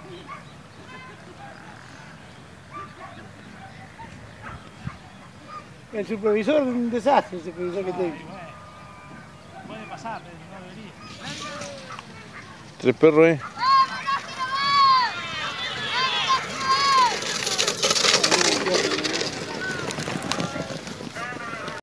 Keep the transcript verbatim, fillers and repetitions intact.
El supervisor es un desastre, el supervisor que tengo. Puede pasar, pero no debería. Tres perros, eh.